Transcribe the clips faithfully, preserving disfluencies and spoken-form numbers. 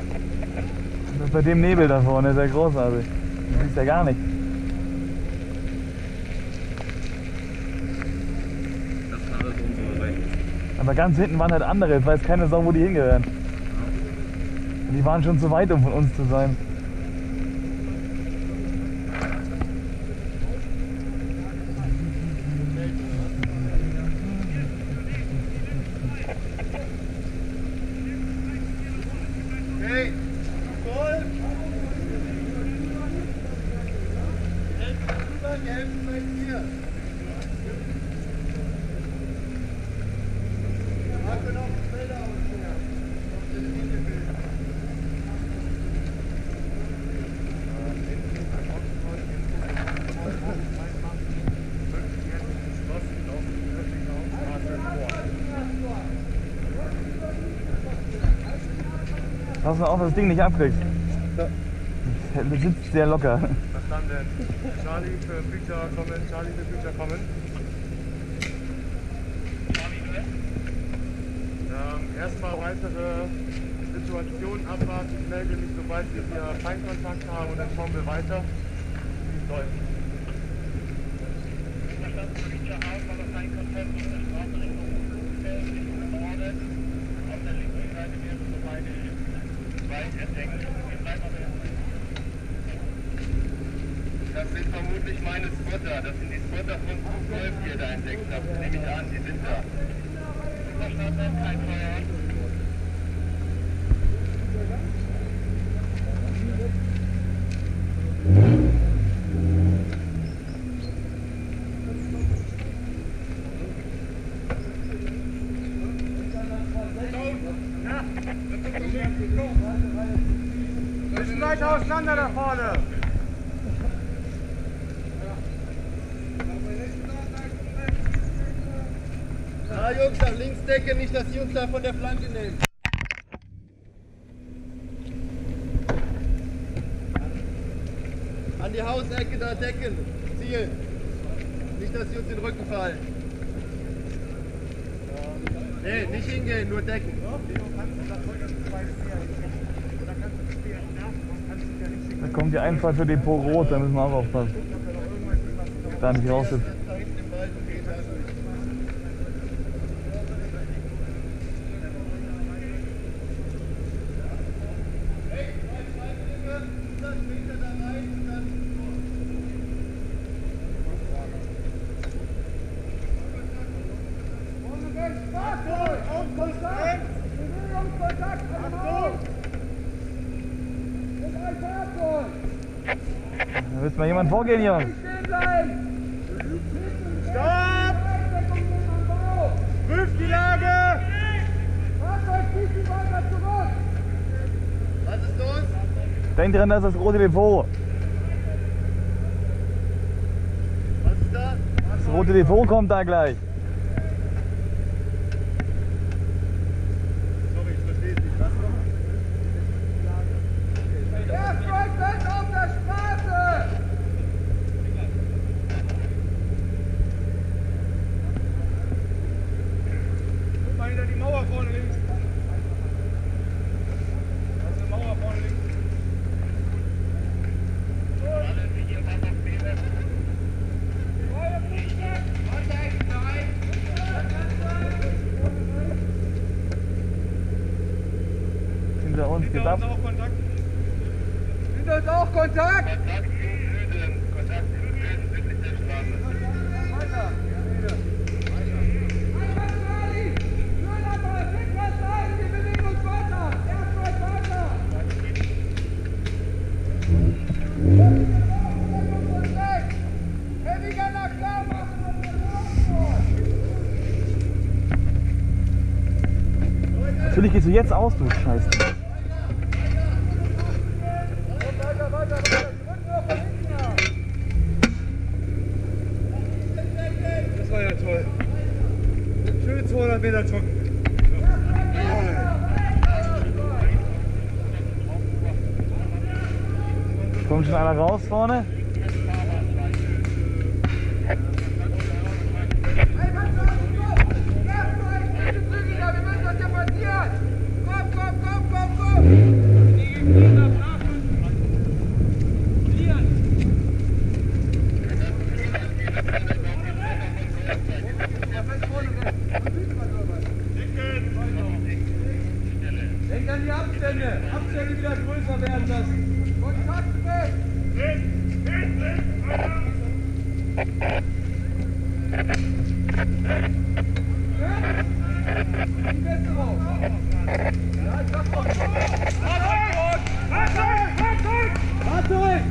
Das ist bei dem Nebel da vorne, ist ja großartig. Du siehst ja gar nicht. Das ist alles unsere Recht. Aber ganz hinten waren halt andere, jetzt weiß keine Sau, wo die hingehören. Die waren schon zu weit, um von uns zu sein. Hey, voll! Helfen bei mir! Haken auf die Felder ausstellen! Auf den Liniebild! Pass mal auf, dass das Ding nicht abkriegst. Das sitzt sehr locker. Verstanden. Charlie für Future kommen, Charlie für Future kommen. Ähm, erstmal weitere Situationen abwarten. Ich melde mich, sobald wir hier Feindkontakt haben und dann schauen wir weiter, wie es läuft. Verstanden, Future auch, aber Feindkontakt auf der Straße Richtung Richtung Norden. Auf der linken Seite wäre so beide weit entdeckt. Das sind vermutlich meine Spotter. Das sind die Spotter von zwölf, die ihr da entdeckt habt. Nehme ich an, die sind da. Verstanden, kein Feuer. Bisschen weiter auseinander da vorne! Ja, Jungs, nach links decken, nicht, dass die uns da von der Flanke nehmen. An die Hausecke da decken, zielen. Nicht, dass sie uns in den Rücken fallen. Nee, nicht hingehen, nur decken. Da kommt die Einfahrt für Depot Rot, da müssen wir auch aufpassen. Da nicht raussitzt. Da müsste mal jemand vorgehen, Jungs. Stopp! Prüft die Lage! Was ist los? Denkt dran, das ist das rote Depot. Was ist da? Das rote Depot kommt da gleich. Sorry, ich verstehe es nicht. Was noch? Erfolg auf der Straße! Guck mal hinter die Mauer vorne links. Da ist eine Mauer vorne links. Hinter uns geht ab. Hinter uns auch Kontakt. Hinter uns auch Kontakt. Kontakt im Süden. Kontakt im Süden, südlich der Straße. Weiter. Natürlich gehst du jetzt aus, du Scheiße. Weiter, weiter, weiter. Das war ja toll. Schön zweihundert Meter joggen. Kommt schon einer raus vorne? Komm, komm, komm, komm, komm! Denk an die Abstände. Abstände wieder größer werden lassen. Kontakt weg. Die Beste raus. Ja, ich sag doch. Fahrzeug! Fahrzeug! Fahrzeug! Fahrzeug!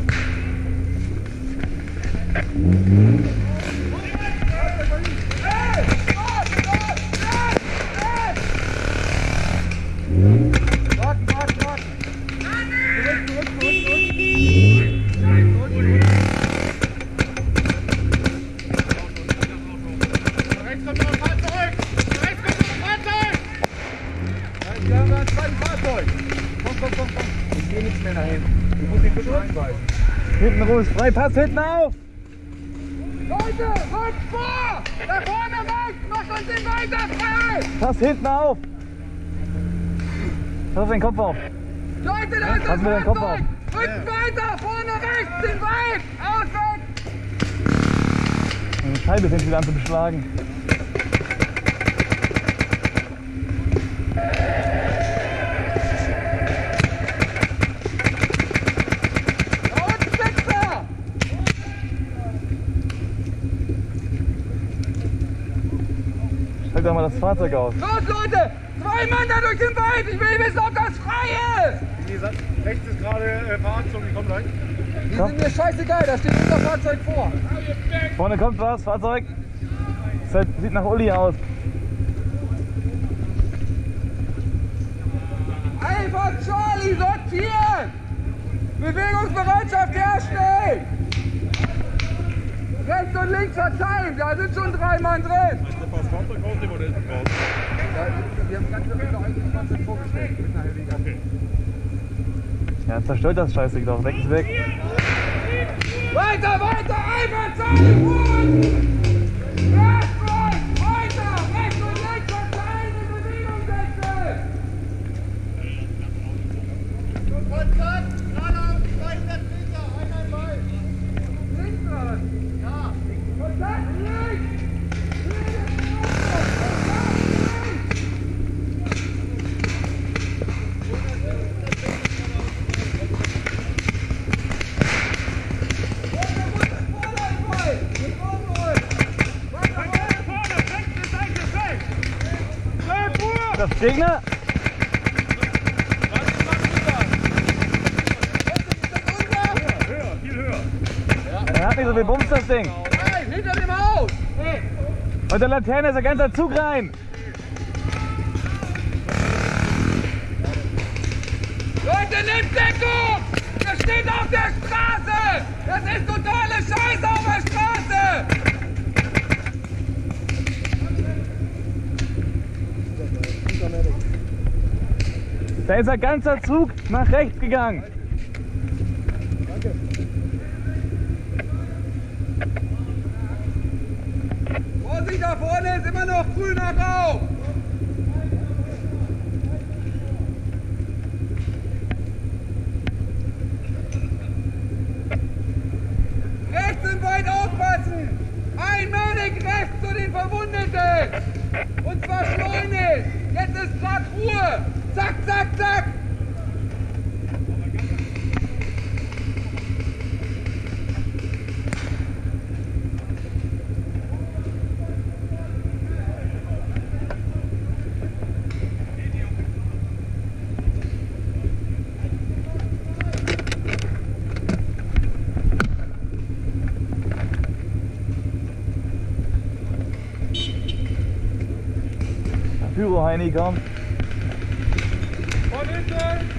Warten, warten, warten! Zurück, zurück, zurück, zurück! Rechts kommt noch ein Fahrzeug! Rechts kommt noch ein Fahrzeug! Nein, wir haben ein zweites Fahrzeug! Komm, komm, komm, komm! Ich sehe nichts mehr nach hinten. Ich muss ihn bitte reinweisen. Hinten rum ist frei, pass hinten auf! Leute, rückt vor! Da vorne weg! Macht uns den weiter frei! Pass hinten auf! Pass auf den Kopf auf! Leute, da ist Pass das mit dem Kopf Fahrzeug! auf! Rückt weiter! Vorne rechts! Den Wald! Aus, weg! Die Scheibe fängt wieder an zu beschlagen. Da unten sitzt er! Schalt doch mal das Fahrzeug aus. Los, Leute! Zwei Mann da durch den Wald! Ich will wissen, ob das frei ist! Wie gesagt, rechts ist gerade äh, Fahrzeuge, die kommen gleich. Die Komm. sind mir scheißegal, da steht unser Fahrzeug vor. Vorne kommt was, Fahrzeug. Das sieht nach Uli aus. Einfach Charlie, sortieren! Bewegungsbereitschaft herstellen! Rechts und links verteilen, da sind schon drei Mann drin! Das Fahrzeug rausnehmen oder ist es raus? Ja, wir haben ganz viele eigentlich Fahrzeug vorgestellt mit einer Helikopter. Ja, zerstört das Scheißding doch. Weg ist weg. Weiter, weiter, einfach Charlie, gut! Rechts, rechts, weiter! Rechts und links verteilen, in Bewegung setzen! Kontakt, geradeaus, zweihundert Meter, einmal weit! Links ran! Ja! Kontakt, links! Das Gegner? Höher, viel höher. Er hat nicht so viel Bums, das Ding. Nein, hinter dem Haus! Und der Laterne ist der ganze Zug rein. Leute, nehmt Deckung! Der steht auf der Straße! Das ist totale Scheiße auf der Straße! Da ist der ganze Zug nach rechts gegangen. Vorsicht, da vorne ist immer noch grüner Rauch! Rechts im Wald aufpassen! Ein Medic rechts zu den Verwundeten! Und zwar schleunigst! Jetzt ist gerade Ruhe! Zack, zack, zack! Pyro Heini kommt. Von hinten!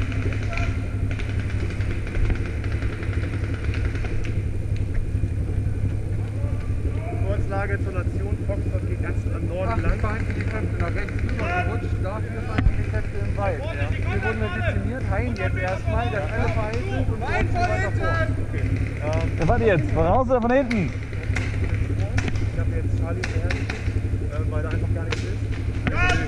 Kurzlage zur Nation, Foxtrot geht ganz am Norden lang. Feindliche Kräfte nach rechts rüber gerutscht, dafür feindliche Kräfte im Wald. Ja. Hier wurden wir dezimiert, Hein jetzt erstmal, dass alle verheilt sind und wir uns weiter vor. Okay. Ähm, Wer war die jetzt? Von raus oder von hinten? ich habe jetzt Charlie hinterher geschickt, äh, weil da einfach gar nichts ist.